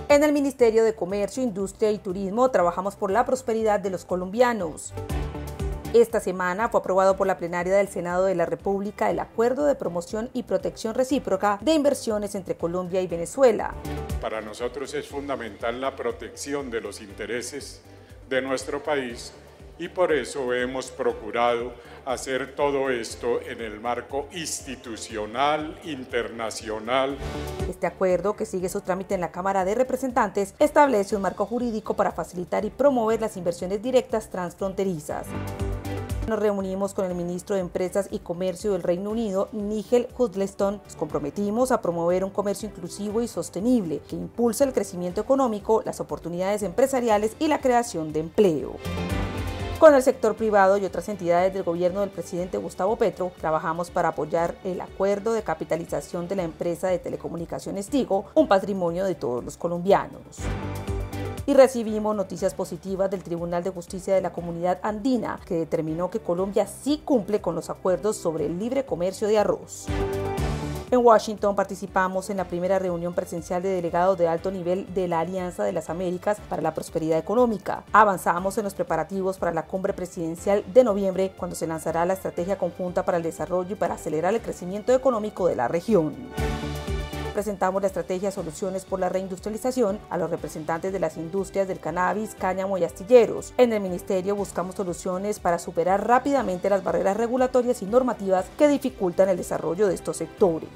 En el Ministerio de Comercio, Industria y Turismo trabajamos por la prosperidad de los colombianos. Esta semana fue aprobado por la plenaria del Senado de la República el Acuerdo de Promoción y Protección Recíproca de Inversiones entre Colombia y Venezuela. Para nosotros es fundamental la protección de los intereses de nuestro país y por eso hemos procurado hacer todo esto en el marco institucional, internacional. Este acuerdo, que sigue su trámite en la Cámara de Representantes, establece un marco jurídico para facilitar y promover las inversiones directas transfronterizas. Nos reunimos con el ministro de Empresas y Comercio del Reino Unido, Nigel Huddleston. Nos comprometimos a promover un comercio inclusivo y sostenible que impulse el crecimiento económico, las oportunidades empresariales y la creación de empleo. Con el sector privado y otras entidades del gobierno del presidente Gustavo Petro, trabajamos para apoyar el acuerdo de capitalización de la empresa de telecomunicaciones Tigo, un patrimonio de todos los colombianos. Y recibimos noticias positivas del Tribunal de Justicia de la Comunidad Andina, que determinó que Colombia sí cumple con los acuerdos sobre el libre comercio de arroz. En Washington participamos en la primera reunión presencial de delegados de alto nivel de la Alianza de las Américas para la Prosperidad Económica. Avanzamos en los preparativos para la cumbre presidencial de noviembre, cuando se lanzará la estrategia conjunta para el desarrollo y para acelerar el crecimiento económico de la región. Presentamos la estrategia Soluciones por la Reindustrialización a los representantes de las industrias del cannabis, cáñamo y astilleros. En el Ministerio buscamos soluciones para superar rápidamente las barreras regulatorias y normativas que dificultan el desarrollo de estos sectores.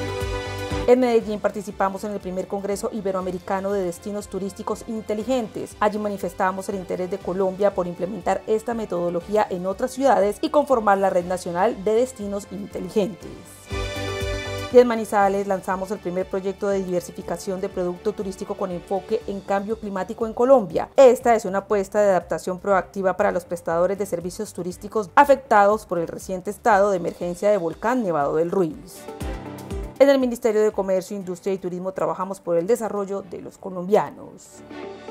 En Medellín participamos en el primer Congreso Iberoamericano de Destinos Turísticos Inteligentes. Allí manifestamos el interés de Colombia por implementar esta metodología en otras ciudades y conformar la Red Nacional de Destinos Inteligentes. Y en Manizales lanzamos el primer proyecto de diversificación de producto turístico con enfoque en cambio climático en Colombia. Esta es una apuesta de adaptación proactiva para los prestadores de servicios turísticos afectados por el reciente estado de emergencia de volcán Nevado del Ruiz. En el Ministerio de Comercio, Industria y Turismo trabajamos por el desarrollo de los colombianos.